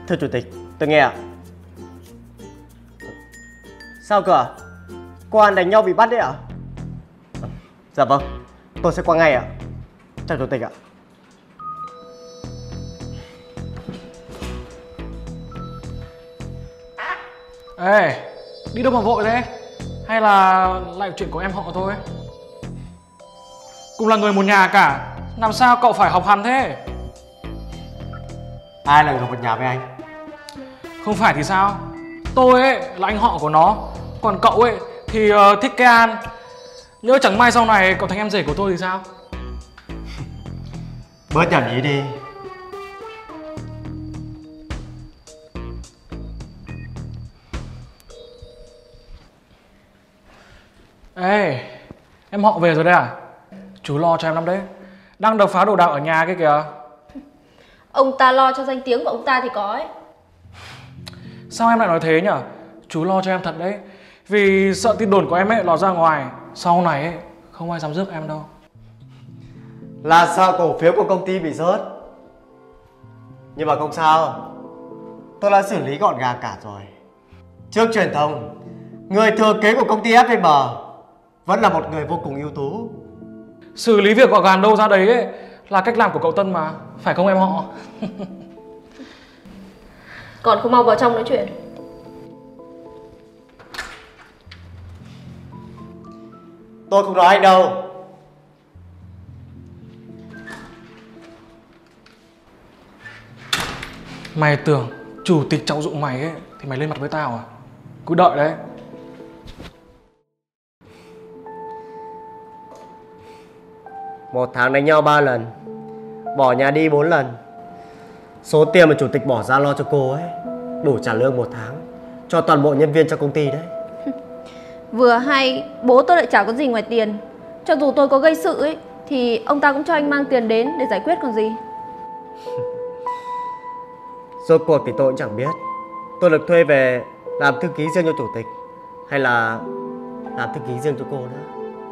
Thưa chủ tịch, tôi nghe ạ. Sao cơ ạ? Cô An đánh nhau bị bắt đấy ạ? Dạ vâng, tôi sẽ qua ngay ạ. Chào chủ tịch ạ. Ê, đi đâu mà vội thế? Hay là lại chuyện của em họ thôi? Cùng là người một nhà cả, làm sao cậu phải học hành thế? Ai là người một nhà với anh? Không phải thì sao? Tôi ấy là anh họ của nó, còn cậu ấy thì thích cái An. Nhớ chẳng may sau này cậu thành em rể của tôi thì sao? Bớt nhảm nhí đi. Ê, em họ về rồi đấy à? Chú lo cho em lắm đấy. Đang đập phá đồ đạc ở nhà kia kìa. Ông ta lo cho danh tiếng của ông ta thì có ấy. Sao em lại nói thế nhở? Chú lo cho em thật đấy. Vì sợ tin đồn của em ấy lọt ra ngoài, sau này ấy không ai dám rước em đâu. Là sợ cổ phiếu của công ty bị rớt. Nhưng mà không sao, tôi đã xử lý gọn gàng cả rồi. Trước truyền thông, người thừa kế của công ty FPM vẫn là một người vô cùng ưu tú. Xử lý việc gọn gàng đâu ra đấy ấy là cách làm của cậu Tân mà, phải không em họ? Còn không mau vào trong nói chuyện. Tôi không nói anh đâu. Mày tưởng chủ tịch trọng dụng mày ấy thì mày lên mặt với tao à? Cứ đợi đấy. Một tháng đánh nhau 3 lần, bỏ nhà đi 4 lần. Số tiền mà chủ tịch bỏ ra lo cho cô ấy đủ trả lương 1 tháng cho toàn bộ nhân viên trong công ty đấy. Vừa hay bố tôi lại chả có gì ngoài tiền. Cho dù tôi có gây sự ấy thì ông ta cũng cho anh mang tiền đến để giải quyết còn gì. Rốt cuộc thì tôi cũng chẳng biết tôi được thuê về làm thư ký riêng cho chủ tịch hay là làm thư ký riêng cho cô nữa.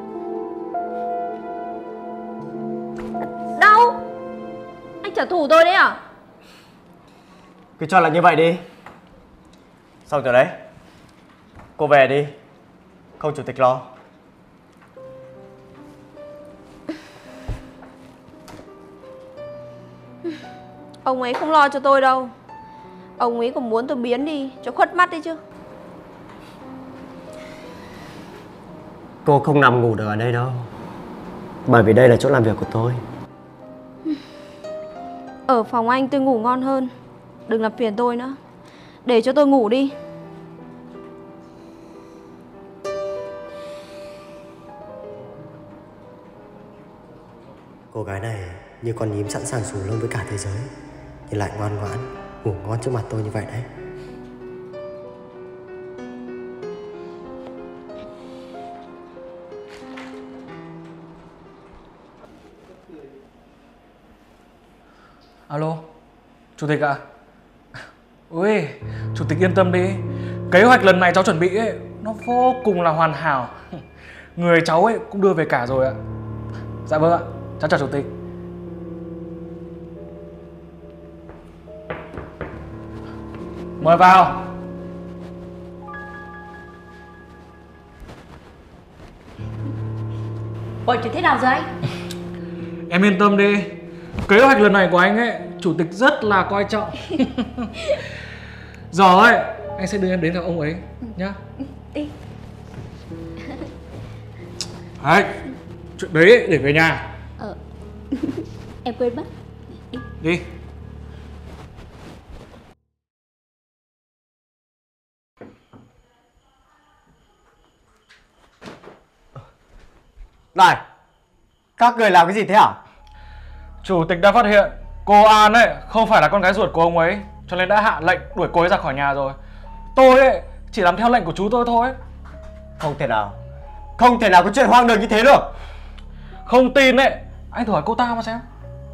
Đâu? Anh trả thù tôi đấy à? Cứ cho là như vậy đi. Xong rồi đấy, cô về đi, không chủ tịch lo. Ông ấy không lo cho tôi đâu. Ông ấy còn muốn tôi biến đi cho khuất mắt đấy chứ. Cô không nằm ngủ được ở đây đâu, bởi vì đây là chỗ làm việc của tôi. Ở phòng anh tôi ngủ ngon hơn. Đừng làm phiền tôi nữa. Để cho tôi ngủ đi. Cô gái này như con nhím sẵn sàng xù lông với cả thế giới, nhưng lại ngoan ngoãn ngủ ngon trước mặt tôi như vậy đấy. Alo, chủ tịch ạ. Ui, chủ tịch yên tâm đi. Kế hoạch lần này cháu chuẩn bị ấy nó vô cùng là hoàn hảo. Người cháu ấy cũng đưa về cả rồi ạ. Dạ vâng ạ, cháu chào chủ tịch. Mời vào. Mọi chuyện thế nào rồi anh? Em yên tâm đi. Kế hoạch lần này của anh ấy chủ tịch rất là coi trọng. Giờ ấy anh sẽ đưa em đến gặp ông ấy nhá. Đi. Đấy, chuyện đấy để về nhà. Em quên mất. Đi. Này, các người làm cái gì thế hả? Chủ tịch đã phát hiện cô An ấy không phải là con gái ruột của ông ấy, cho nên đã hạ lệnh đuổi cô ấy ra khỏi nhà rồi. Tôi ấy chỉ làm theo lệnh của chú tôi thôi. Không thể nào, không thể nào có chuyện hoang đường như thế được. Không tin ấy, anh thử hỏi cô ta mà xem.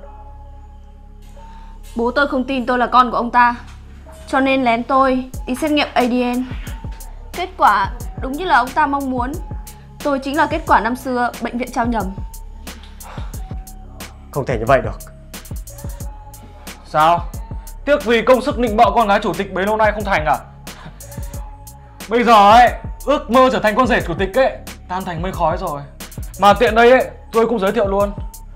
Bố tôi không tin tôi là con của ông ta, cho nên lén tôi đi xét nghiệm ADN. Kết quả đúng như là ông ta mong muốn. Tôi chính là kết quả năm xưa bệnh viện trao nhầm. Không thể như vậy được. Sao? Tiếc vì công sức nịnh bợ con gái chủ tịch bấy lâu nay không thành à? Bây giờ ấy, ước mơ trở thành con rể chủ tịch ấy tan thành mây khói rồi. Mà tiện đây ấy, tôi cũng giới thiệu luôn.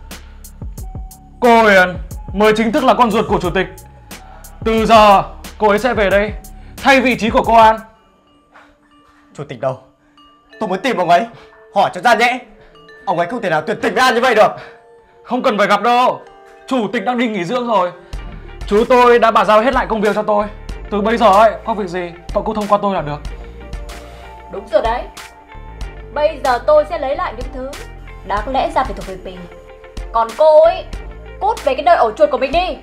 Cô Huyền mới chính thức là con ruột của chủ tịch. Từ giờ cô ấy sẽ về đây thay vị trí của cô An. Chủ tịch đâu? Tôi muốn tìm ông ấy, hỏi cho ra nhẽ. Ông ấy không thể nào tuyệt tình với An như vậy được. Không cần phải gặp đâu, chủ tịch đang đi nghỉ dưỡng rồi. Chú tôi đã bàn giao hết lại công việc cho tôi. Từ bây giờ ấy, có việc gì cậu cứ thông qua tôi là được. Đúng rồi đấy. Bây giờ tôi sẽ lấy lại những thứ đáng lẽ ra phải thuộc về mình. Còn cô ấy, cút về cái nơi ổ chuột của mình đi.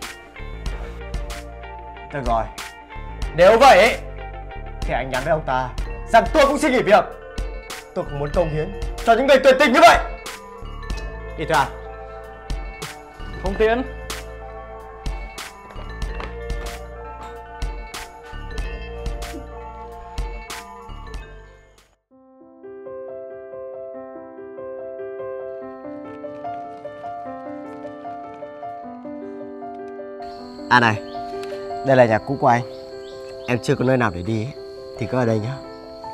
Được rồi, nếu vậy ấy, thì anh nhắn với ông ta rằng tôi cũng xin nghỉ việc. Tôi không muốn công hiến cho những người tuyệt tình như vậy. Đi thôi An. Không tiến. An này, đây là nhà cũ của anh. Em chưa có nơi nào để đi ấy, thì cứ ở đây nhá.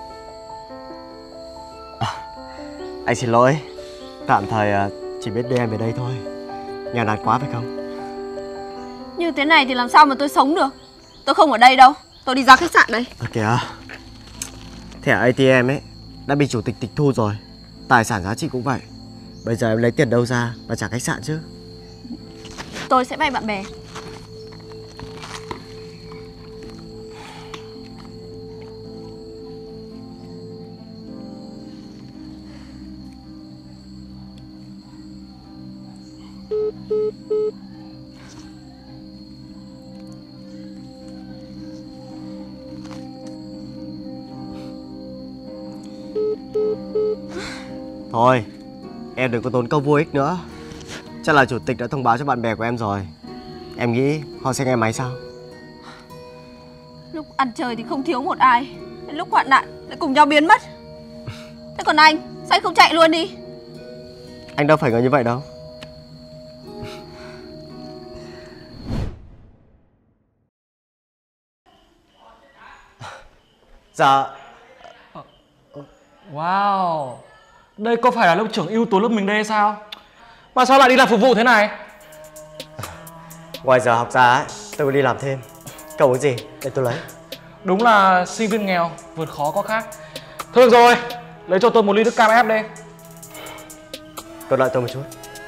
Anh xin lỗi, tạm thời chỉ biết đưa em về đây thôi. Nghèo nàn quá phải không? Như thế này thì làm sao mà tôi sống được? Tôi không ở đây đâu, tôi đi ra khách sạn đây. Kìa, thẻ ATM ấy đã bị chủ tịch tịch thu rồi. Tài sản giá trị cũng vậy. Bây giờ em lấy tiền đâu ra mà trả khách sạn chứ? Tôi sẽ vay bạn bè. Thôi, em đừng có tốn công vô ích nữa. Chắc là chủ tịch đã thông báo cho bạn bè của em rồi. Em nghĩ họ sẽ nghe máy sao? Lúc ăn chơi thì không thiếu một ai, lúc hoạn nạn lại cùng nhau biến mất. Thế còn anh, sao anh không chạy luôn đi? Anh đâu phải người như vậy đâu. Dạ. Wow, đây có phải là lớp trưởng ưu tú lớp mình đây hay sao? Mà sao lại đi làm phục vụ thế này? Ngoài giờ học ra ấy, tôi có đi làm thêm. Cậu uống gì? Để tôi lấy. Đúng là sinh viên nghèo, vượt khó có khác. Thôi được rồi, lấy cho tôi một ly nước cam ép đi. Cậu đợi tôi một chút.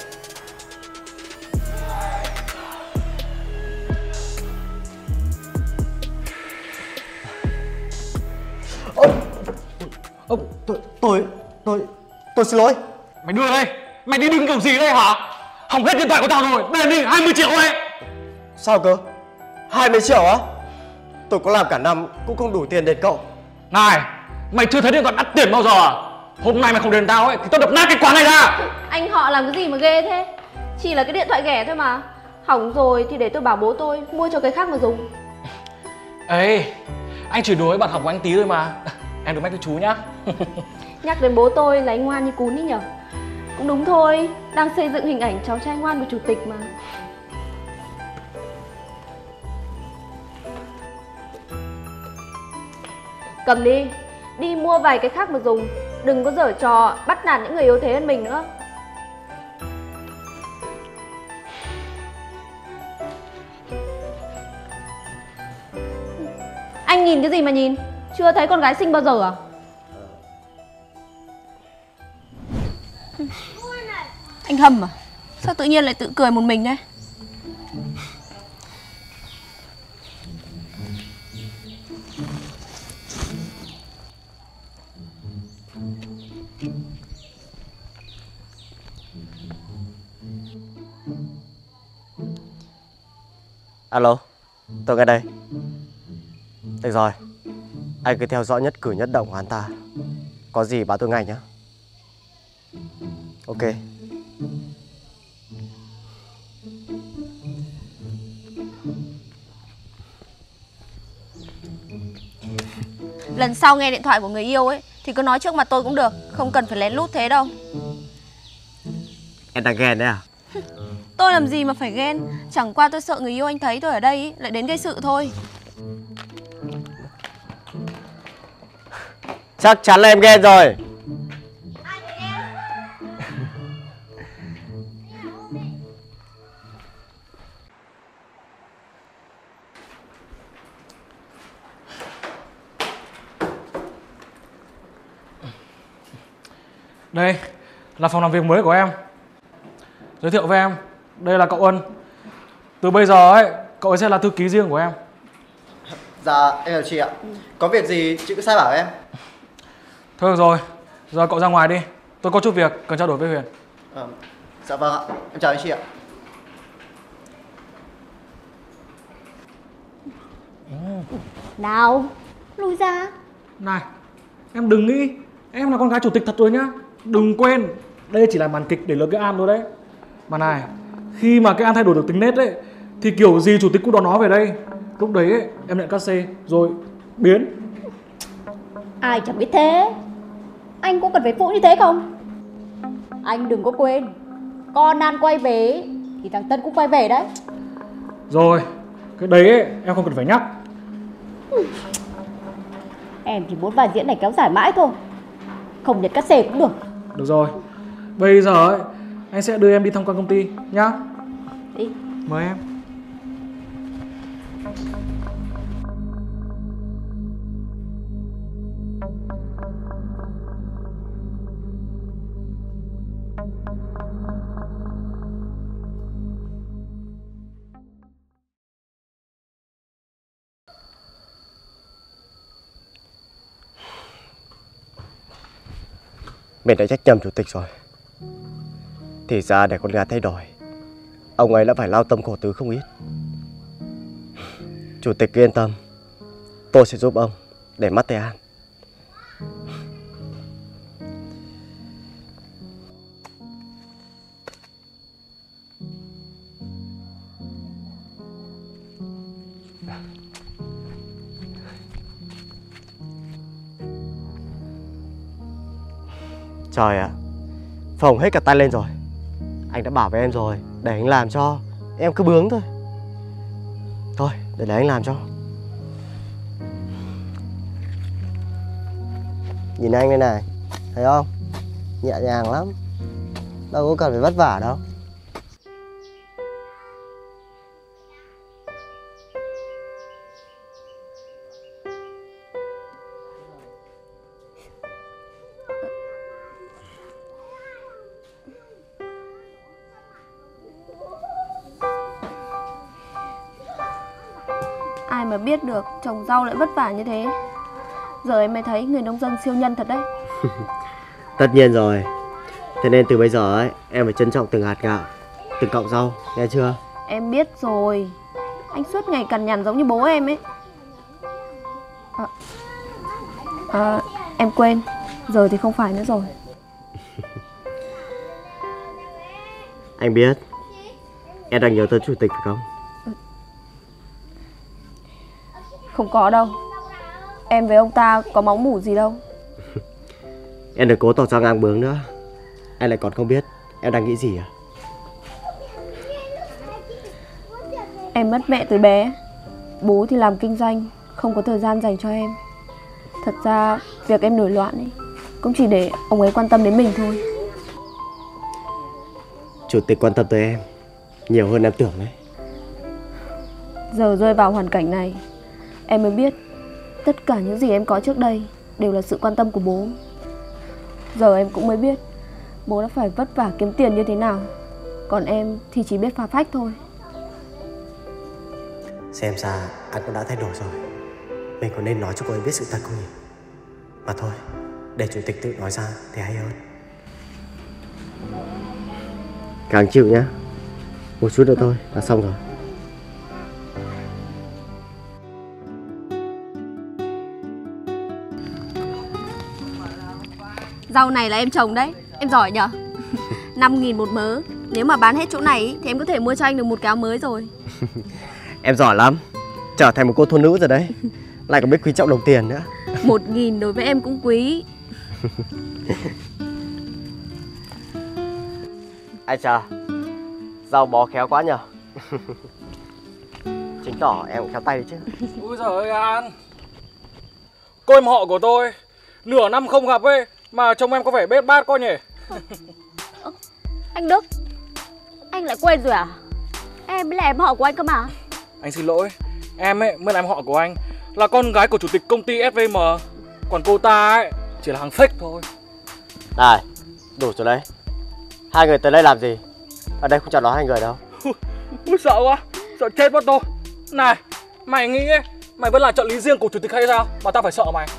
Tôi xin lỗi. Mày đưa đây, mày đi đứng kiểu gì đây hả? Hỏng hết điện thoại của tao rồi, đền đi 20 triệu đây. Sao cơ? 20 triệu á? Tôi có làm cả năm cũng không đủ tiền đền cậu. Này, mày chưa thấy điện thoại đắt tiền bao giờ à? Hôm nay mày không đền tao ấy thì tao đập nát cái quán này ra. Anh họ làm cái gì mà ghê thế? Chỉ là cái điện thoại ghẻ thôi mà. Hỏng rồi thì để tôi bảo bố tôi mua cho cái khác mà dùng. Ê, anh chỉ đùa với bạn học của anh tí thôi mà. Em đừng mách với chú nhá. Nhắc đến bố tôi là anh ngoan như cún ý nhở. Cũng đúng thôi, đang xây dựng hình ảnh cháu trai ngoan của chủ tịch mà. Cầm đi, đi mua vài cái khác mà dùng. Đừng có giở trò bắt nạt những người yếu thế hơn mình nữa. Anh nhìn cái gì mà nhìn? Chưa thấy con gái xinh bao giờ à? Anh Hâm à? Sao tự nhiên lại tự cười một mình đấy? Alo, tôi ngay đây. Được rồi, anh cứ theo dõi nhất cử nhất động của hắn ta. Có gì báo tôi ngay nhé. Ok. Lần sau nghe điện thoại của người yêu ấy thì cứ nói trước mặt tôi cũng được. Không cần phải lén lút thế đâu. Em đang ghen đấy à? Tôi làm gì mà phải ghen. Chẳng qua tôi sợ người yêu anh thấy tôi ở đây ý, lại đến gây sự thôi. Chắc chắn là em ghen rồi. Đây là phòng làm việc mới của em. Giới thiệu với em, đây là cậu Ân. Từ bây giờ ấy, cậu ấy sẽ là thư ký riêng của em. Dạ em chào chị ạ. Có việc gì chị cứ sai bảo em. Thôi được rồi, giờ cậu ra ngoài đi. Tôi có chút việc cần trao đổi với Huyền. Dạ vâng ạ, em chào anh chị ạ. Nào, lui ra. Này, em đừng nghĩ em là con gái chủ tịch thật rồi nhá. Đừng quên, đây chỉ là màn kịch để lừa cái An thôi đấy. Mà này, khi mà cái An thay đổi được tính nết ấy, thì kiểu gì chủ tịch cũng đón nó về đây. Lúc đấy ấy, em nhận cát xê rồi biến. Ai chẳng biết thế. Anh có cần phải phụ như thế không? Anh đừng có quên, con An quay về thì thằng Tân cũng quay về đấy. Rồi, cái đấy ấy, em không cần phải nhắc. Em chỉ muốn vai diễn này kéo dài mãi thôi, không nhận cát xê cũng được. Được rồi, bây giờ ấy, anh sẽ đưa em đi tham quan công ty nhá. Đi. Mời em. Mình đã trách nhầm chủ tịch rồi. Thì ra để con gái thay đổi, ông ấy đã phải lao tâm khổ tứ không ít. Chủ tịch yên tâm, tôi sẽ giúp ông để mắt tay An. Trời ạ, phồng hết cả tay lên rồi. Anh đã bảo với em rồi, để anh làm cho. Em cứ bướng thôi. Thôi, để anh làm cho. Nhìn anh đây này, thấy không? Nhẹ nhàng lắm, đâu có cần phải vất vả đâu. Ai mà biết được trồng rau lại vất vả như thế. Giờ em mới thấy người nông dân siêu nhân thật đấy. Tất nhiên rồi. Thế nên từ bây giờ ấy, em phải trân trọng từng hạt gạo, từng cọng rau, nghe chưa? Em biết rồi. Anh suốt ngày cằn nhằn giống như bố em ấy. Em quên. Giờ thì không phải nữa rồi. Anh biết em đang nhớ tới chủ tịch phải không? Không có đâu. Em với ông ta có máu mủ gì đâu. Em đừng cố tỏ ra ngang bướng nữa. Anh lại còn không biết em đang nghĩ gì à? Em mất mẹ từ bé. Bố thì làm kinh doanh, không có thời gian dành cho em. Thật ra việc em nổi loạn ấy cũng chỉ để ông ấy quan tâm đến mình thôi. Chủ tịch quan tâm tới em nhiều hơn em tưởng đấy. Giờ rơi vào hoàn cảnh này, em mới biết tất cả những gì em có trước đây đều là sự quan tâm của bố. Giờ em cũng mới biết bố đã phải vất vả kiếm tiền như thế nào, còn em thì chỉ biết phá phách thôi. Xem ra anh cũng đã thay đổi rồi. Mình có nên nói cho cô ấy biết sự thật không nhỉ? Mà thôi, để chủ tịch tự nói ra thì hay hơn. Càng chịu nhá. Một chút nữa thôi là xong rồi. Rau này là em trồng đấy, em giỏi nhở? 5.000 một mớ. Nếu mà bán hết chỗ này thì em có thể mua cho anh được một cái áo mới rồi. Em giỏi lắm, trở thành một cô thôn nữ rồi đấy. Lại còn biết quý trọng đồng tiền nữa. 1.000 đối với em cũng quý. Ai chà, Rau bó khéo quá nhở. Chứng tỏ em cũng khéo tay đấy chứ. Ui giời ơi An, cô em họ của tôi nửa năm không gặp ấy mà trông em có vẻ bết bát quá nhỉ. Anh Đức, anh lại quên rồi à? Em mới là em họ của anh cơ mà. Anh xin lỗi, em ấy mới là em họ của anh, là con gái của chủ tịch công ty SVM. Còn cô ta ấy chỉ là hàng fake thôi. Này, đủ rồi đấy. Hai người tới đây làm gì? Ở đây không chọn nó hai người đâu. Ui sợ quá, sợ chết mất tôi. Này, mày nghĩ ấy, mày vẫn là trợ lý riêng của chủ tịch hay sao mà tao phải sợ mày?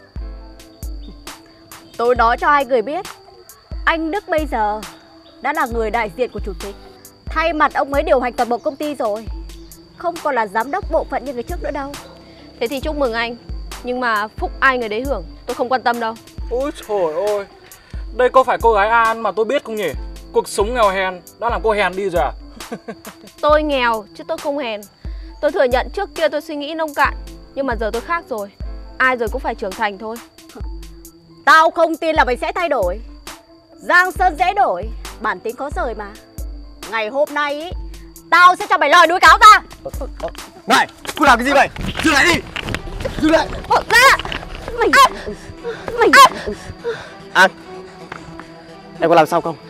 Tôi nói cho hai người biết, anh Đức bây giờ đã là người đại diện của chủ tịch, thay mặt ông ấy điều hành toàn bộ công ty rồi, không còn là giám đốc bộ phận như người trước nữa đâu. Thế thì chúc mừng anh. Nhưng mà phúc ai người đấy hưởng, tôi không quan tâm đâu. Ôi trời ơi, đây có phải cô gái An mà tôi biết không nhỉ? Cuộc sống nghèo hèn đã làm cô hèn đi rồi à? Tôi nghèo chứ tôi không hèn. Tôi thừa nhận trước kia tôi suy nghĩ nông cạn, nhưng mà giờ tôi khác rồi. Ai rồi cũng phải trưởng thành thôi. Tao không tin là mày sẽ thay đổi. Giang sơn dễ đổi, bản tính khó rời mà. Ngày hôm nay ý, tao sẽ cho mày lời nuôi cáo ta. Này, cô làm cái gì vậy? Dừng lại đi. Dừng lại. Ra. Mày An, em có làm sao không?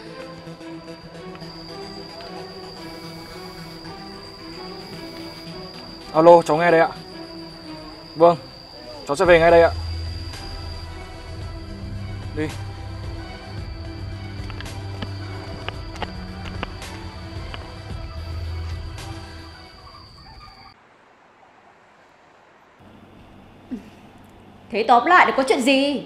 Alo, cháu nghe đây ạ. Vâng, cháu sẽ về ngay đây ạ. Đi. Thế tóm lại là có chuyện gì?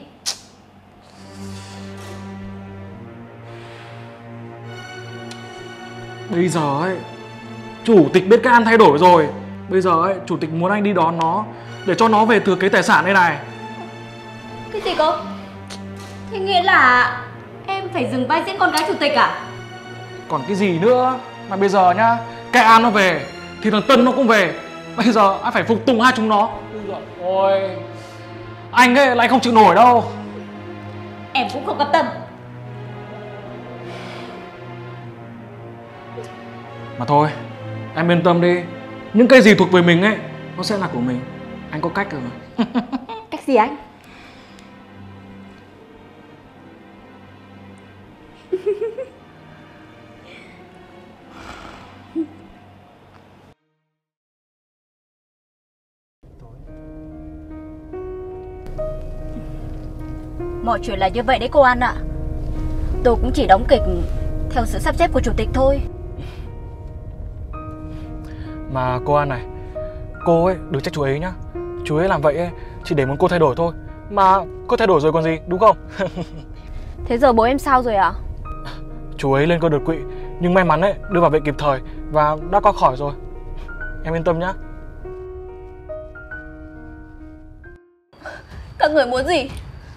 Bây giờ ấy, chủ tịch biết cái An thay đổi rồi. Bây giờ ấy, chủ tịch muốn anh đi đón nó để cho nó về thừa kế tài sản đây này. Cái gì cơ? Thế nghĩa là em phải dừng vai diễn con gái chủ tịch à? Còn cái gì nữa. Mà bây giờ nhá, cái An nó về thì thằng Tân nó cũng về. Bây giờ anh phải phục tùng hai chúng nó. Ôi, anh ấy lại không chịu nổi đâu. Em cũng không cam tâm. Mà thôi, em yên tâm đi. Những cái gì thuộc về mình ấy, nó sẽ là của mình. Anh có cách rồi. Cách gì anh? Mọi chuyện là như vậy đấy cô An ạ. Tôi cũng chỉ đóng kịch theo sự sắp xếp của chủ tịch thôi. Mà cô An này, cô ấy đừng trách chú ấy nhá. Chú ấy làm vậy ấy, chỉ để muốn cô thay đổi thôi. Mà cô thay đổi rồi còn gì, đúng không? Thế giờ bố em sao rồi ạ? Chú ấy lên cơn đột quỵ, nhưng may mắn ấy đưa vào viện kịp thời và đã qua khỏi rồi. Em yên tâm nhá. Các người muốn gì?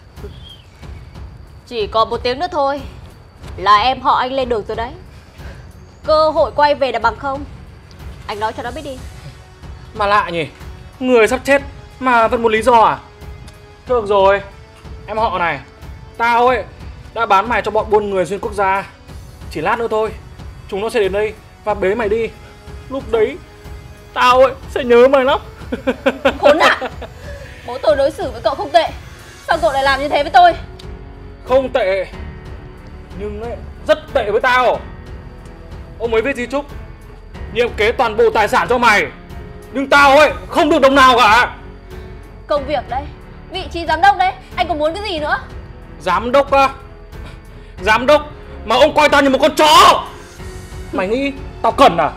Chỉ còn 1 tiếng nữa thôi là em họ anh lên được rồi đấy. Cơ hội quay về là bằng không. Anh nói cho nó biết đi. Mà lạ nhỉ, người sắp chết mà vẫn một lý do à? Được rồi, em họ này, tao ấy đã bán mày cho bọn buôn người xuyên quốc gia. Chỉ lát nữa thôi, chúng nó sẽ đến đây và bế mày đi. Lúc đấy, tao ấy sẽ nhớ mày lắm. Khốn nạn! Bố tôi đối xử với cậu không tệ. Sao cậu lại làm như thế với tôi? Không tệ, nhưng ấy, rất tệ với tao. Ông ấy viết di chúc nhiệm kế toàn bộ tài sản cho mày, nhưng tao ấy không được đồng nào cả. Công việc đấy, vị trí giám đốc đấy, anh còn muốn cái gì nữa? Giám đốc á? Giám đốc mà ông coi tao như một con chó. Mày nghĩ tao cần à?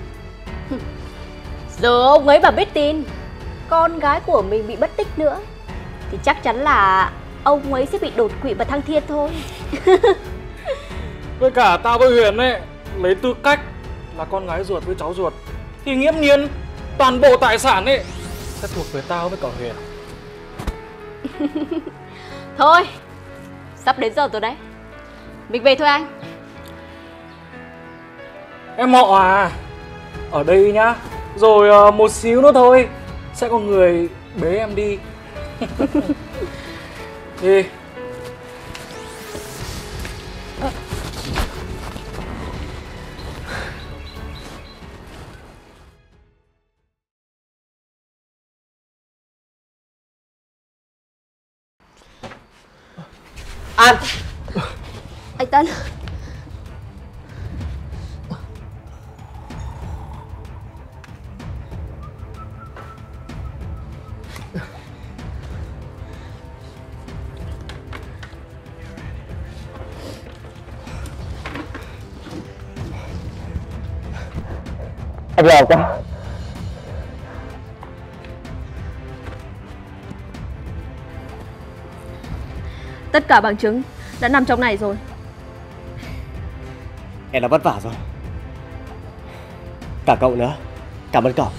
Giờ ông ấy mà biết tin con gái của mình bị mất tích nữa thì chắc chắn là ông ấy sẽ bị đột quỵ và thăng thiên thôi. Với cả tao với Huyền ấy, lấy tư cách là con gái ruột với cháu ruột thì nghiễm nhiên toàn bộ tài sản ấy sẽ thuộc về tao với cả Huyền. Thôi, sắp đến giờ rồi đấy, mình về thôi anh. Em họ à, ở đây nhá, rồi một xíu nữa thôi sẽ có người bế em đi. Đi. An. Anh Tân. Anh lo quá. Tất cả bằng chứng đã nằm trong này rồi. Em đã vất vả rồi. Cả cậu nữa. Cảm ơn cậu.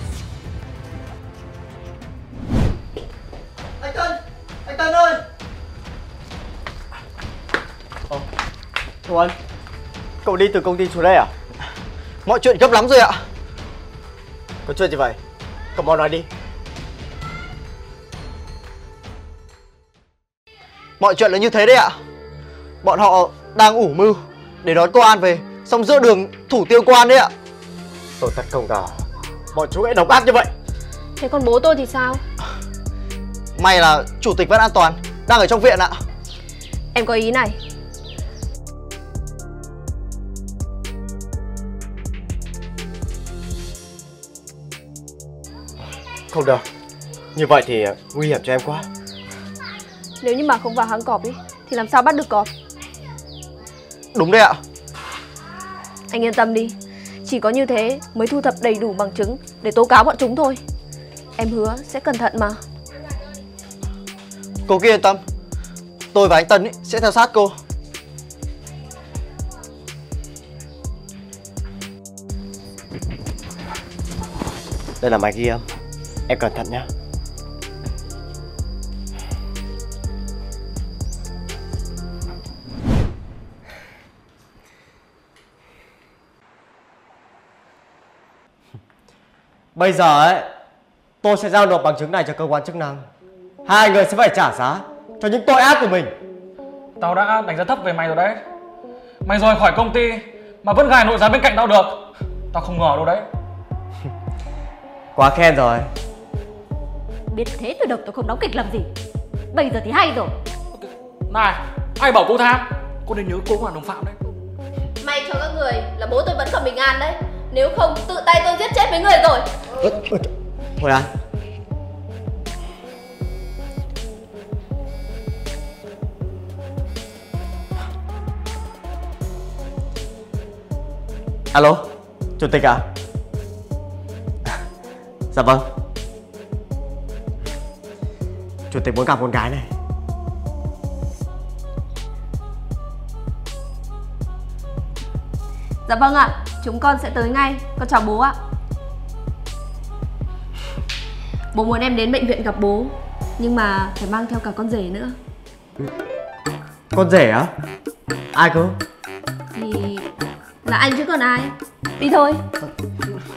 Anh Tân ơi. Ủa, cậu đi từ công ty xuống đây à? Mọi chuyện gấp lắm rồi ạ. Có chuyện gì vậy? Cậu mau nói đi. Mọi chuyện là như thế đấy ạ. Bọn họ đang ủ mưu để đón cô An về, xong giữa đường thủ tiêu cô An đấy ạ. Tôi thật không ngờ bọn chúng lại độc ác như vậy. Thế còn bố tôi thì sao? May là chủ tịch vẫn an toàn, đang ở trong viện ạ. Em có ý này. Không được. Như vậy thì nguy hiểm cho em quá. Nếu như mà không vào hang cọp ý thì làm sao bắt được cọp? Đúng đấy ạ. Anh yên tâm đi. Chỉ có như thế mới thu thập đầy đủ bằng chứng để tố cáo bọn chúng thôi. Em hứa sẽ cẩn thận mà. Cô cứ yên tâm. Tôi và anh Tân sẽ theo sát cô. Đây là máy ghi âm. Em cẩn thận nhé. Bây giờ ấy, tôi sẽ giao nộp bằng chứng này cho cơ quan chức năng. Hai người sẽ phải trả giá cho những tội ác của mình. Tao đã đánh giá thấp về mày rồi đấy. Mày rời khỏi công ty mà vẫn gài nội gián bên cạnh tao được. Tao không ngờ đâu đấy. Quá khen rồi. Biết thế tôi độc tôi không đóng kịch làm gì. Bây giờ thì hay rồi. Này, ai bảo cô tham? Cô nên nhớ cô cũng là đồng phạm đấy. May cho các người là bố tôi vẫn còn bình an đấy. Nếu không tự tay tôi giết chết mấy người rồi. Hồi An. Alo, chủ tịch à? Dạ vâng. Chủ tịch muốn gặp con gái này. Dạ vâng ạ, chúng con sẽ tới ngay. Con chào bố ạ. Bố muốn em đến bệnh viện gặp bố, nhưng mà phải mang theo cả con rể nữa. Con rể á? Ai cơ? Thì là anh chứ còn ai. Đi thôi.